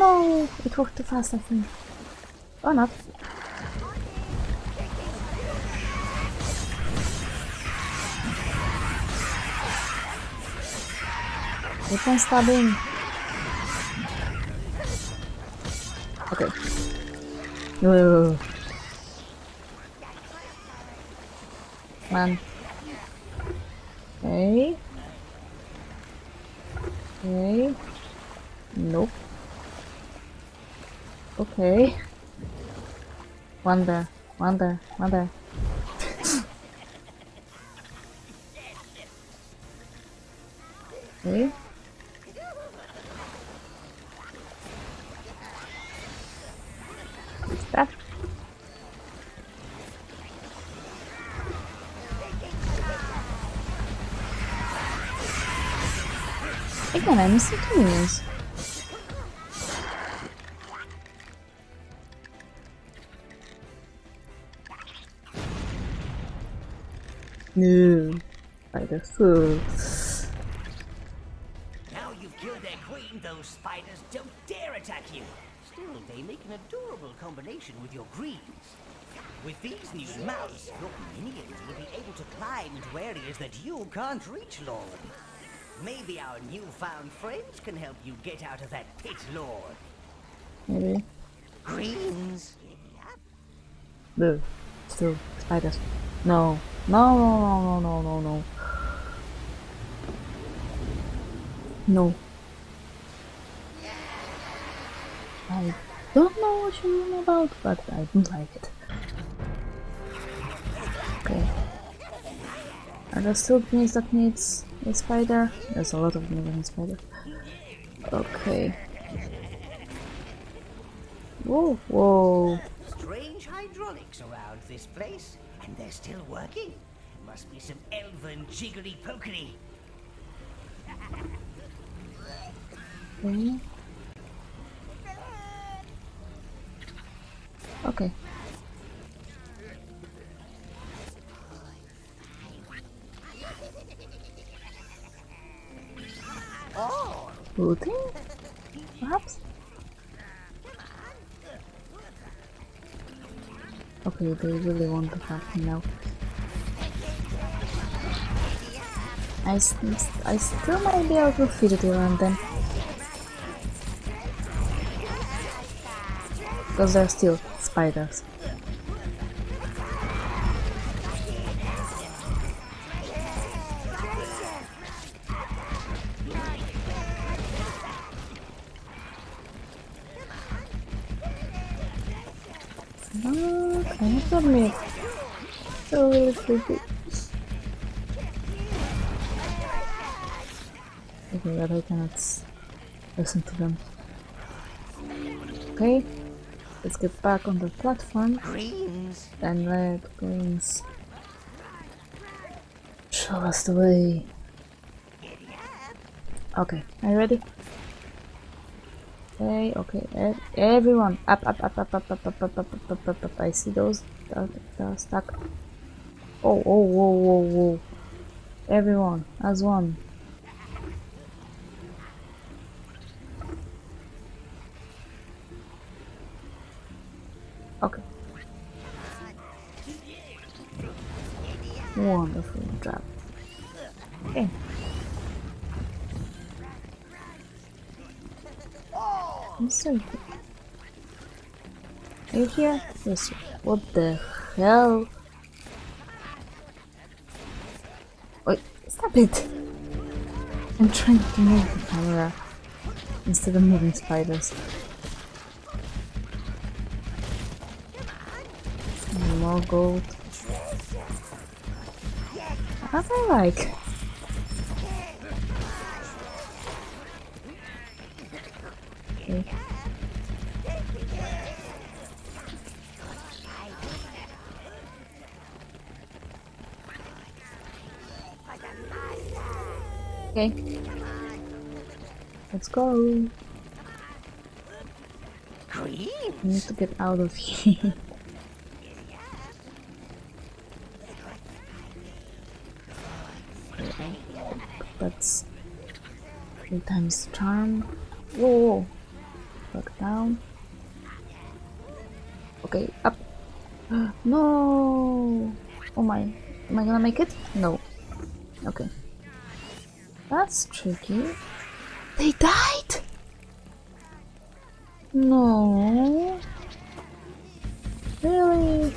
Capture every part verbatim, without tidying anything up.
no! It worked too fast, I think. Or not. Weapon stabbing. Okay. Ugh. Man. Okay. Okay. Nope. Okay. One there. One there. One there. Okay. That. Again, I missed the tools. No, by the fool. Now you've killed their queen, those spiders don't dare attack you. Still, they make an adorable combination with your greens. With these new mounts, your minions will be able to climb into areas that you can't reach, Lord. Maybe our newfound friends can help you get out of that pit, Lord. Maybe. Greens. Boo. Still, spiders. No. No, no, no, no, no, no. No. I don't know what you mean about, but I don't like it. Okay. Are there still things that needs a spider? There's a lot of things in spider. Okay. Whoa, whoa. Strange hydraulics around this place, and they're still working. Must be some elven jiggly pokery. Okay. Okay. Oh, Looting? Perhaps? Okay, they really want to hack me now. I, st I still might be able to feed it around them. Because they're still spiders. But I have to admit, they're really creepy. Okay, but I cannot listen to them. Okay, let's get back on the platform. greens. And red, greens. Show us the way. Okay, are you ready? Okay, okay, e everyone, up, up, up, up, up, up, up, up, up, up, up, up, up. I see those that are stuck. Oh, oh, whoa, whoa, whoa! Everyone, as one. Okay. Wonderful job. Okay. I'm so good. Are you here? Yes. What the hell? Wait, stop it! I'm trying to move the camera instead of moving spiders. More gold. What I like. Okay. Okay. Let's go. Greens. I need to get out of here. That's three times charm. Whoa, whoa. back down. Okay, up. No! Oh my. Am I gonna make it? No. Okay. That's tricky. They died? No. Really?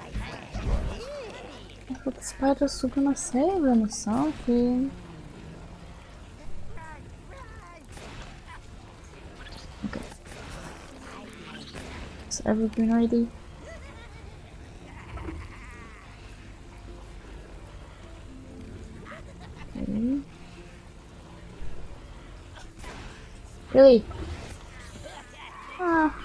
I thought the spiders were gonna save them or something. Okay. Is everything ready? Okay. Really? Ah.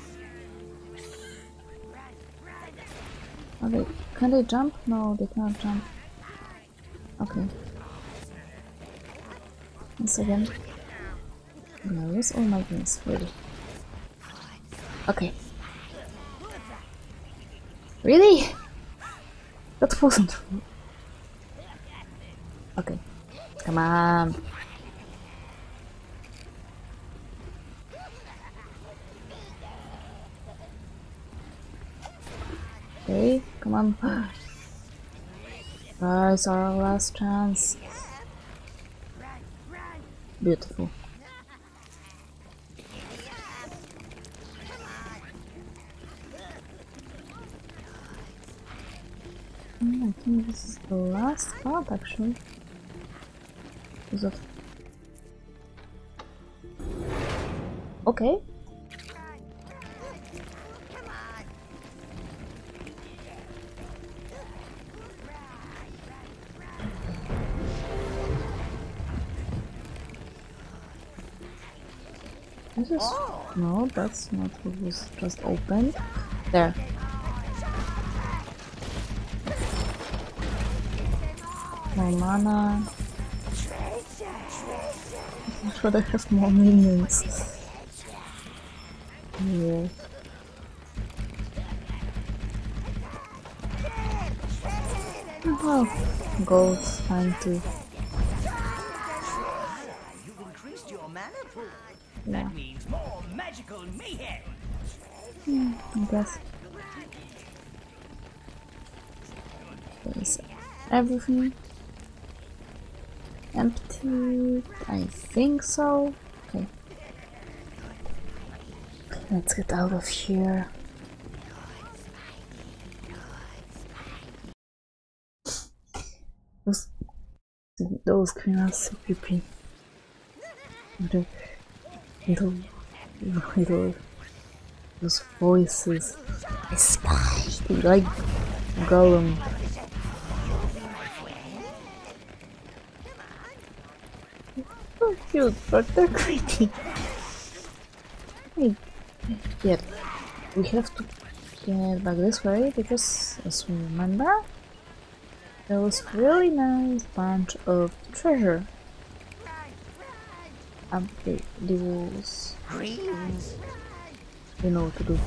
Are they, can they jump? No, they cannot jump. Okay. Once again. No, use all my games, really. Okay. Really? That wasn't true. Okay. Come on. Okay, come on. Guys, our last chance. Beautiful. Mm, I think this is the last part actually. Is it? Okay. This is... No, that's not what was just opened. There. More mana. I'm sure they have more minions. Yeah. Oh, gold's fine too. You've increased your mana pool. Yeah. That means more magical mayhem. Hmm, I guess. There's everything empty. I think so. Okay. Let's get out of here. Those, those screens are so creepy. The little, little, those voices. Especially like Gollum. So cute, but they're creepy. Hey, yeah, we have to get back this way because, as we remember, there was a really nice bunch of treasure. Um, the these Greens. you know what to do.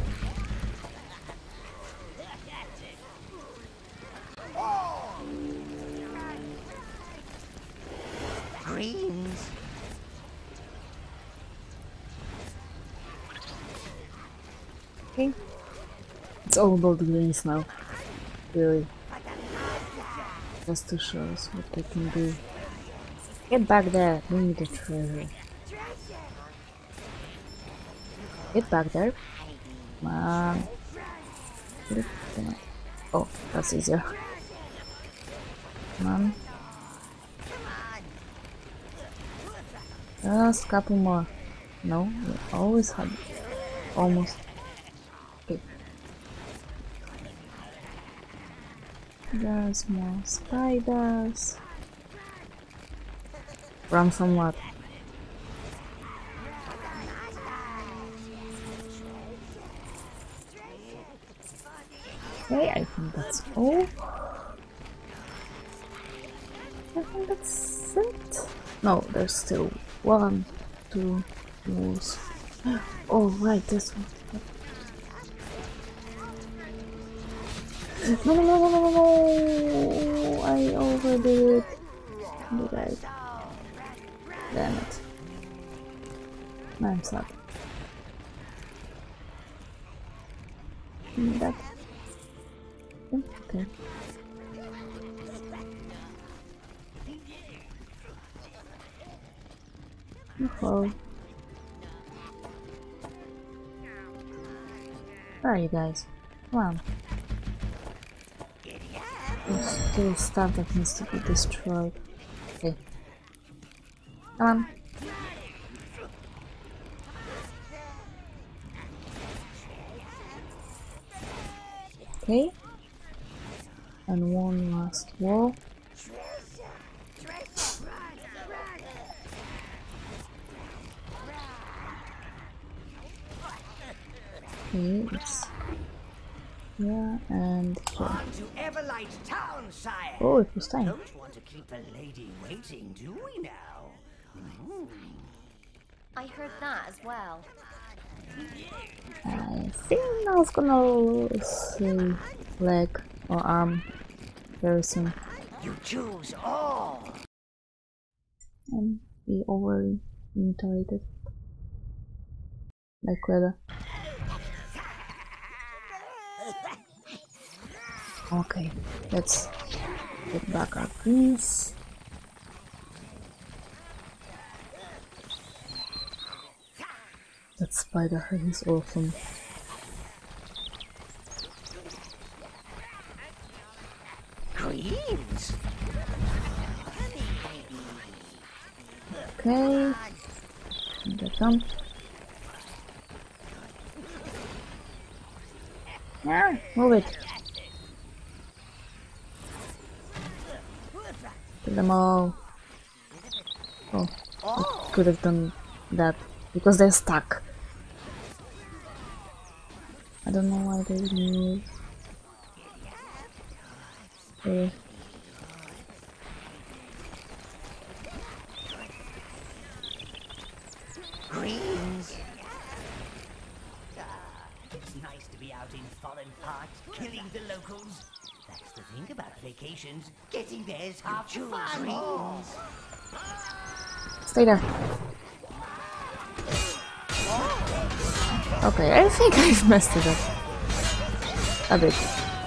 Greens. Okay, it's all about the greens now. Really, just to show us what they can do. Get back there, we need the treasure. Get back there. Come on. Oh, that's easier. Come on. Just a couple more. No, we always had almost. Okay. There's more spiders. Run from what? Okay, I think that's all. I think that's it. No, there's still one, two walls. Oh, right, this one. No, no, no, no, no, no! I overdid it. Did I? Damn it. I'm sad. Need that. Okay. Oh. Where are you guys? Come on. There's still stuff that needs to be destroyed. Okay. Come on. Okay. And one last wall. Okay, it's yeah, and here. On to Everlight Town, sire. Oh, it was time. Don't want to keep a lady waiting, do we now? Mm. I heard that as well. I think I was gonna see leg or arm very soon. You choose all. And be overly mutilated. Like leather. Okay, let's get back our greens. That spider head is awesome. Greens. Okay, get them. Yeah, move it. Kill them all. Oh, I could have done that because they're stuck. I don't know why they move. Okay. Greens. Ah, it's nice to be out in foreign parts, killing the locals. That's the thing about vacations. Getting there's half the fun. Greens. Stay there. Okay, I think I've messed it up a bit.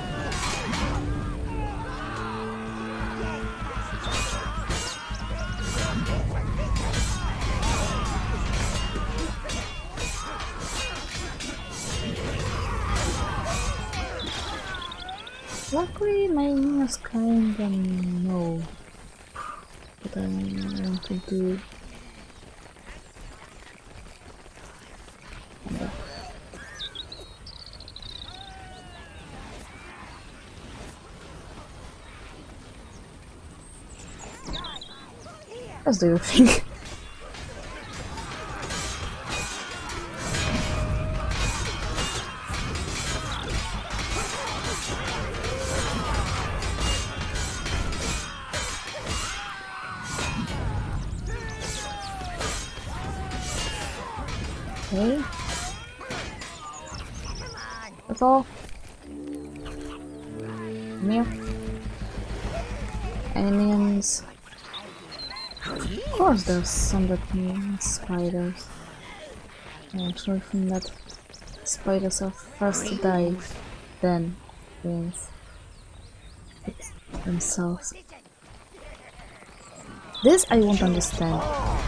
Luckily, my minions kinda know what I want to do. What do you think? Okay. That's all. Come here. Enemies. Of course there's some that mean spiders. I actually think that spiders are first to die, then beings themselves. This I won't understand.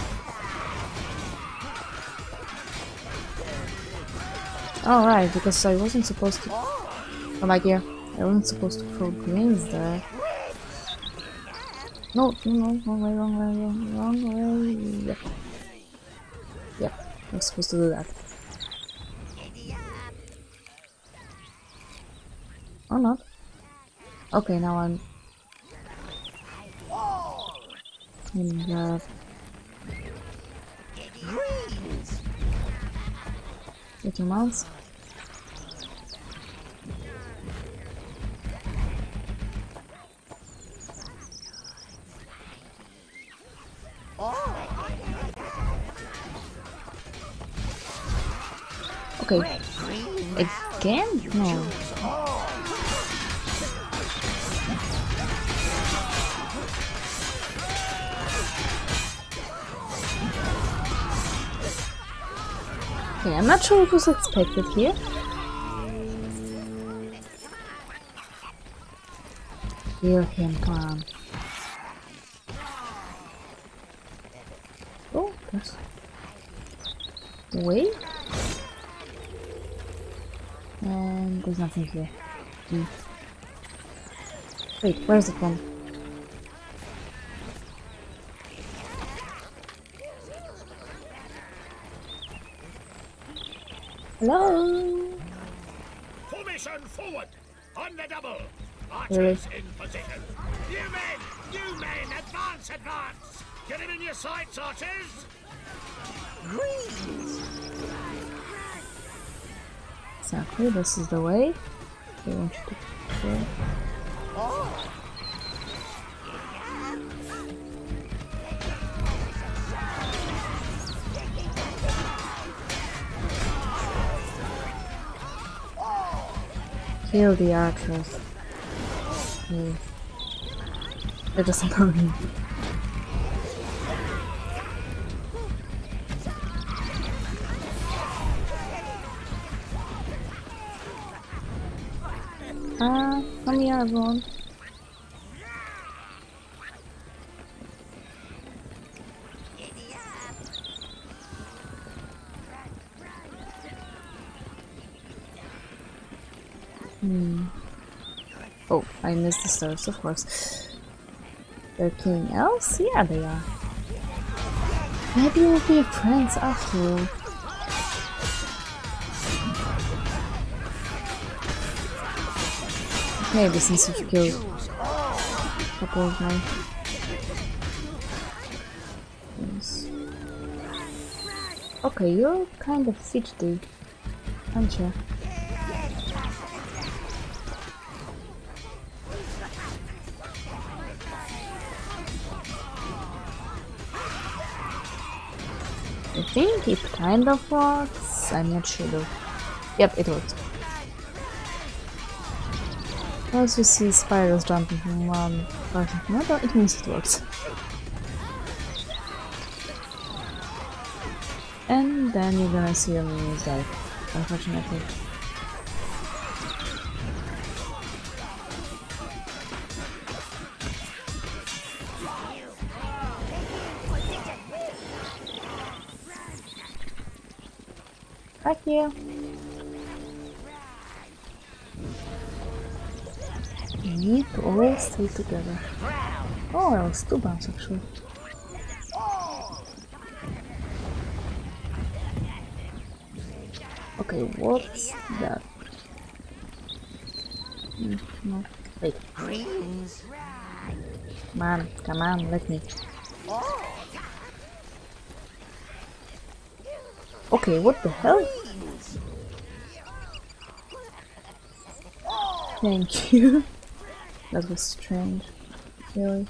Alright, because I wasn't supposed to... Oh my god, I wasn't supposed to throw greens there. No, no, no, wrong way, wrong way, wrong, wrong way. Yep. Yep, I was supposed to do that. Or not. Okay, now I'm... in the... Get your mouse. Okay. Again? No. Okay, I'm not sure what was expected here. Kill him, come on. Oh, there's... Wait. And there's nothing here. Mm. Wait, where's the one? Hello? Formation forward! On the double! Really? Archers in position! You men! You men! Advance! Advance! Get him in your sights, archers! Greetings! Exactly, this is the way. They want you to go. Oh! Kill the archers. Okay. That doesn't hurt me. Ah, come here, everyone. Hmm. Oh, I missed the stars, of course. They're killing else? Yeah, they are. Maybe we'll be friends after all. Maybe since you've killed a couple of my things. Okay, you're kind of fidgety, aren't you? I think it kind of works. I'm not sure though. Yep, it works. Once you see spirals jumping from one person to another, it means it works. And then you're gonna see your minions die, unfortunately. Back here. We need to all stay together. Oh, I was two bounce actually. Okay, what's that? Mm, no. Wait. Greetings! Come on, come on, let me. Okay, what the hell? Thank you. That was strange. Really?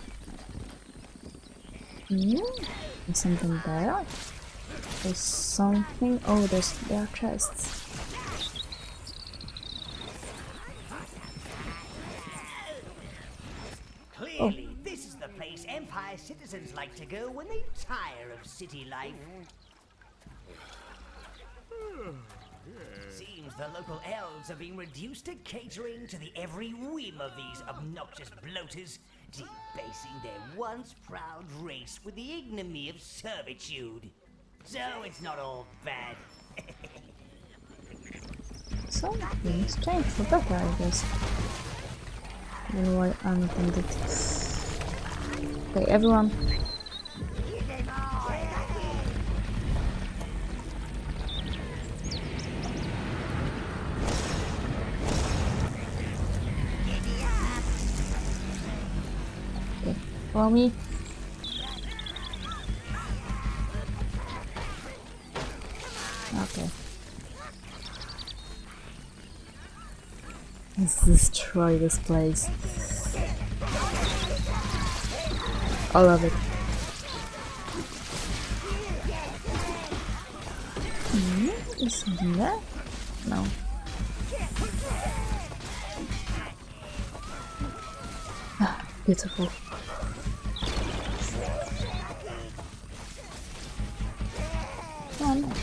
Mm, there's something there? There's something. Oh, there's there are chests. Clearly, oh. This is the place Empire citizens like to go when they tire of city life. Seems the local elves are being reduced to catering to the every whim of these obnoxious bloaters, debasing their once proud race with the ignominy of servitude. So it's not all bad. Something's changed for better, I guess. Than what I intended. Okay, everyone. Follow me. Okay. Let's destroy this place. All of it. Mm, is something there? No. Ah, beautiful. Come on.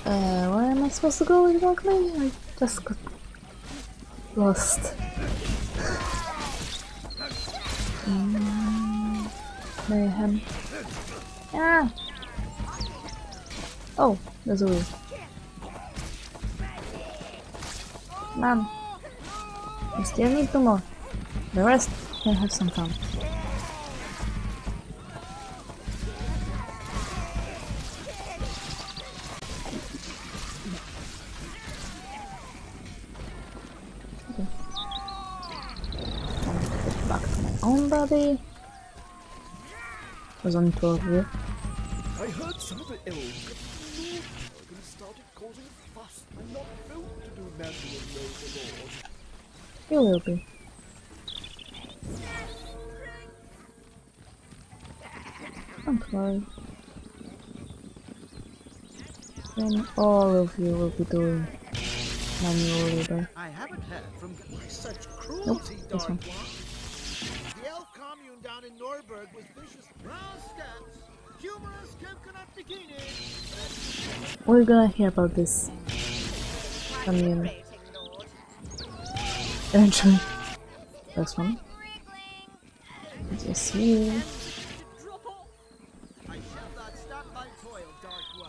Uh, where am I supposed to go exactly? I just got lost. Mm, mayhem. Ah! Oh, there's a wheel. Man, I still need two more. The rest can have some fun. Okay. Get back to my own body. There's only twelve here. I heard some of the elves got Nordberg and started causing a fuss. I'm not built to do manual labor, Lord. You will be. Don't worry. Then all of you will be doing manual labor. I haven't heard from such Nope, cruelty, this Dark one. One. The elf commune down in Nordberg was vicious. Rascals! Humorous coconut bikini! We're gonna hear about this from you eventually. This one. Just you. I shall not stop my toil, Dark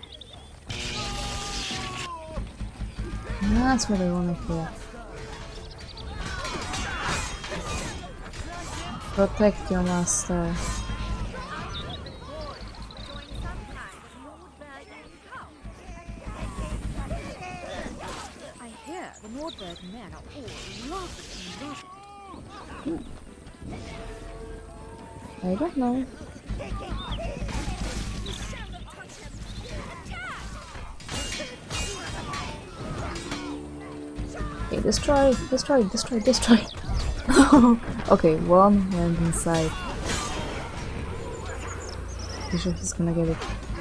One. That's what I wanna hear. Protect your master. I hear the Nordberg men are all lovely and lovely. I don't know. Okay, destroy, destroy, destroy, destroy. Okay, one went inside. You sure he's gonna get it?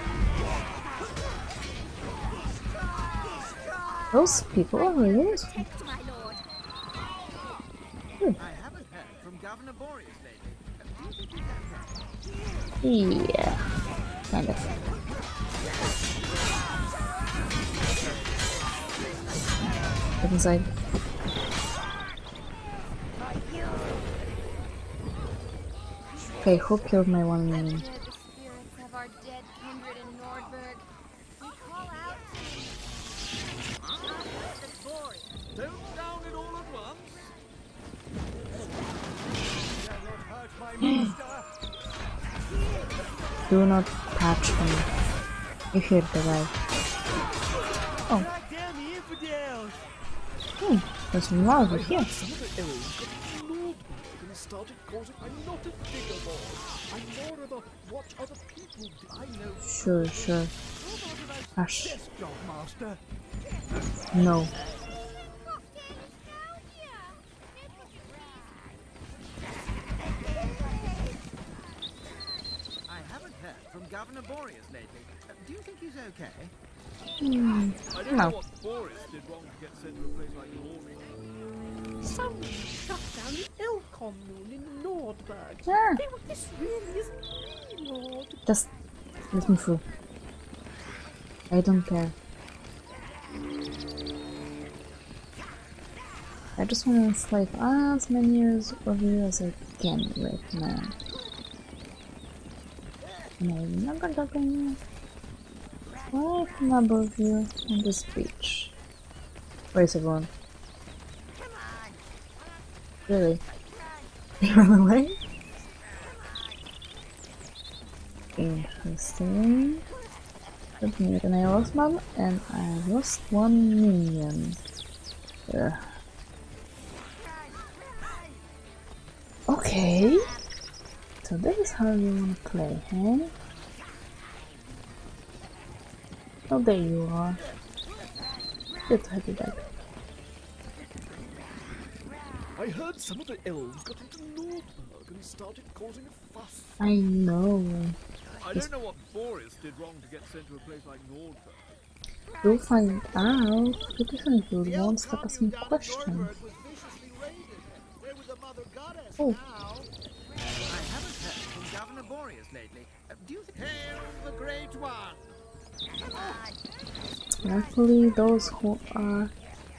Those people are really useful. Hmm. I haven't heard from Governor Boreas lately. Yeah, kind of. Get inside. Okay, who killed my one minion? The spirits of our dead kindred in Nordberg. We call out to the Boreas. Don't down it all at once. Dare not hurt my master. Do not touch me. You hit the guy. Oh. Back down the infidels. Hmm, there's more over here. Some of the elves got Nordberg and started causing. I'm not a digger, Lord. I'm more of a watch other people do. I know. Sure, sure. Hush. Yes, job master. No. I haven't heard from Governor Boreas lately. Uh, do you think he's okay? Hmm. I don't No. know what Boreas did wrong to get sent to a place like Nordberg. Someone shut down the elf commune in Nordberg. Ah, They were, this really isn't me, Lord. just let me through. I don't care. I just want to enslave as many years of you as I can right now. And I'm not gonna talk anymore. Right from above you on this beach. Where's everyone? Really? They run away? Interesting. Let me and I lost one and I lost one minion. Ugh. Okay. So this is how you wanna play, huh? Oh, there you are. Good to have you back. I heard some of the elves got into Nordberg and started causing a fuss. I know. I don't know what Boreas did wrong to get sent to a place like Nordberg. You'll find out. You definitely won't stop asking questions. Oh, I haven't heard from Governor Boreas lately. Uh, do you think... Hail the Great One! Luckily, those who are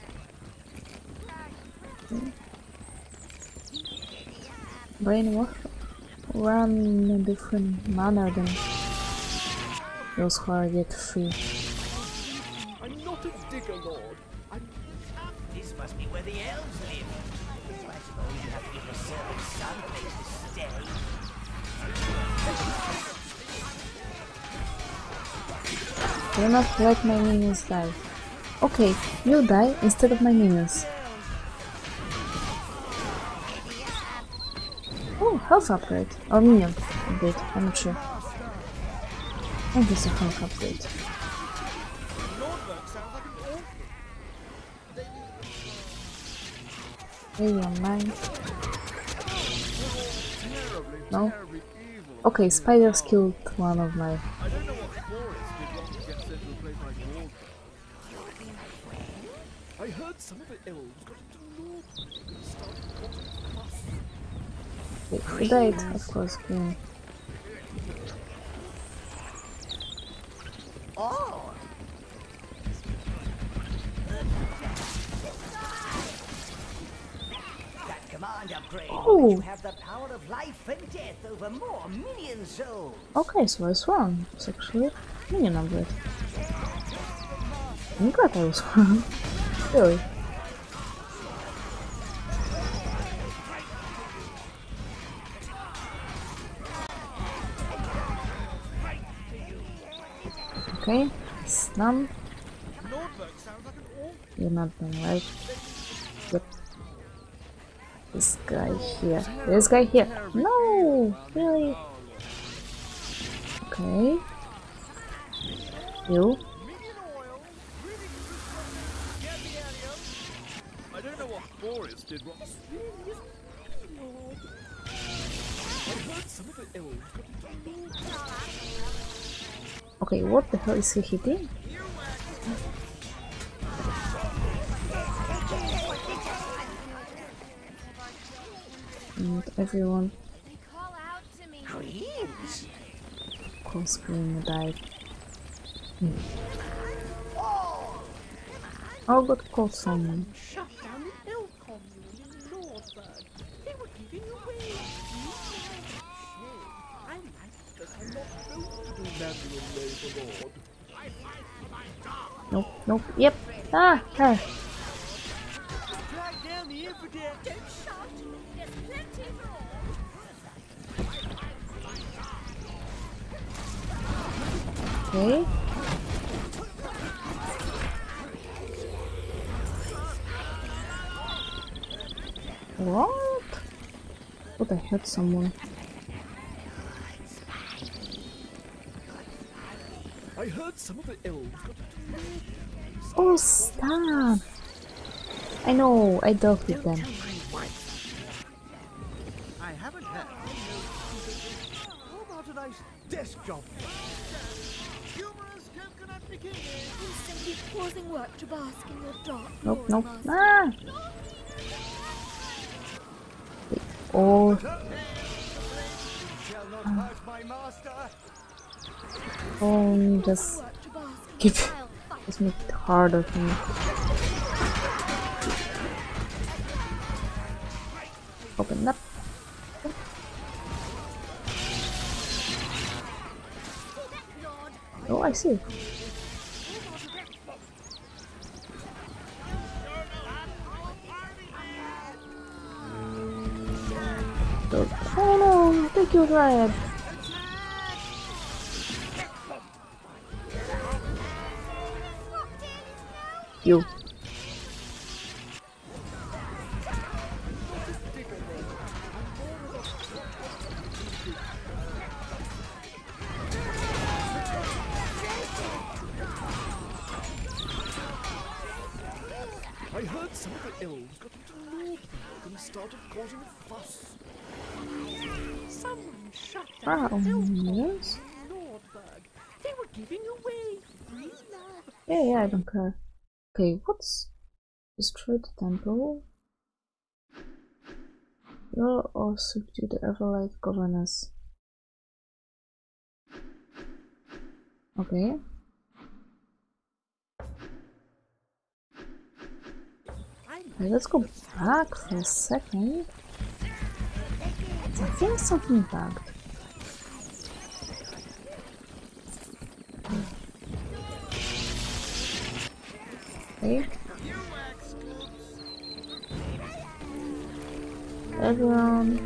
brainwashed run in a different manner than those who are yet free. I'm not a digger lord. I'm This must be where the elves live. So I suppose you have to give the servants some place to stay. Do not let my minions die. Okay, you die instead of my minions. Oh, health upgrade. Or minion upgrade, I'm not sure. I think it's a health upgrade. Nordberg sounds like an orphan. Maybe on mine. Terribly, No? terribly evil. Okay, spiders killed one of my... I don't know what Boris did wrong to get sent to a place like Nordberg. I heard some of the elves got into Nordberg and started causing fuss. Wait, who died? Of course, Green. Oh! That command upgrade will Oh. let you have the power of life and death over more minion souls. Okay, so I was wrong. It's actually minion upgrade. I'm glad I was wrong. Really. Okay, stun. Nordberg sounds like an orphan. You're not done, right? Yep. This guy here. This guy here. No! Really? Okay. You. Minion oil, really good. Get the area. I don't know what Boris did wrong. This really is Lord. I heard some of the elves got into Nordberg. Okay, what the hell is he hitting? Not everyone. They call out to me. Queens? Of course, Green died. Hmm. Oh, but caught someone. Shut down the elf commune in Nordberg. They were giving away free land. I like that I'm not built to do manual labor, Lord. Nope, nope, yep. Ah, her. Drag down the infidel. Don't shout. There's plenty for all. Okay. What? What, I hurt someone. I heard some of the elves got into Nordberg. Oh, stop! I know, I dealt with them. I haven't had. How about a nice desk job? Humorous coconut bikini. You simply causing work to bask in your dark Nope, glory, nope. Master. Ah! Oh, Shall not hurt my master. oh, just Work to bask in keep your vile fight. just make it harder for me. Open up. Oh, I see. Oh no, thank you, Riot. You. I heard some of the elves got into Nordberg and started causing a fuss. Someone shut Ah, down the elf yes. commune in Nordberg. They were giving away free land. Yeah, yeah, I don't care. Okay, what's destroy the temple? You'll or subdue the Everlight governess. Okay. Wait, let's go back for a second. I think something bugged. Okay. Everyone.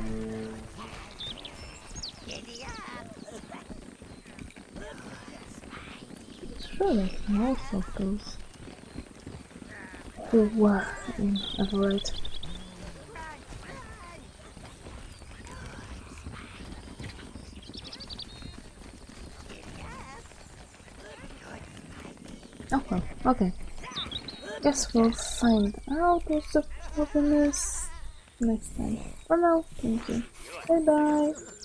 Sure, like most of those who were in Everett. Oh well, okay. Guess we'll find out what the problem is next time. For now, thank you. Bye bye.